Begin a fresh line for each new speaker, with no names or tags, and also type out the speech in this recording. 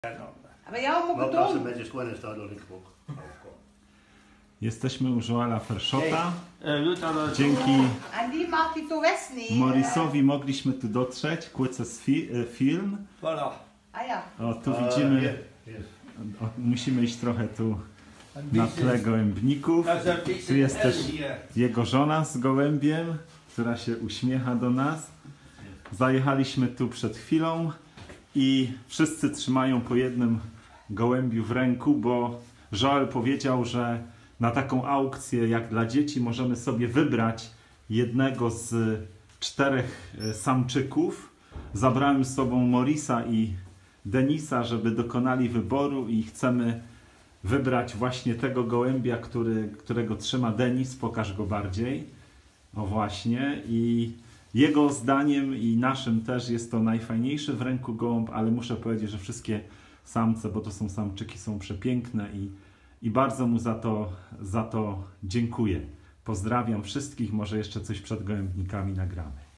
Aber ja, moet
Als een
doen.
beetje schoon is, staat er niks op.
Jesteśmy u Joela Ferszota. Dzięki
En die mag hij toe wegnemen.
Morrisowi mogliśmy tu dotrzeć. Kłyces film.
Voilà.
Ah ja.
O, tu widzimy, musimy iść trochę tu na tle gołębników. Tu jest też jego żona z gołębiem, która się uśmiecha do nas. Zajechaliśmy tu przed chwilą i wszyscy trzymają po jednym gołębiu w ręku, bo Joel powiedział, że na taką aukcję jak dla dzieci możemy sobie wybrać jednego z 4 samczyków. Zabrałem z sobą Morrisa i Denisa, żeby dokonali wyboru i chcemy wybrać właśnie tego gołębia, którego trzyma Denis. Pokaż go bardziej. O właśnie. I jego zdaniem i naszym też jest to najfajniejszy w ręku gołąb, ale muszę powiedzieć, że wszystkie samce, bo to są samczyki, są przepiękne i bardzo mu za to dziękuję. Pozdrawiam wszystkich, może jeszcze coś przed gołębnikami nagramy.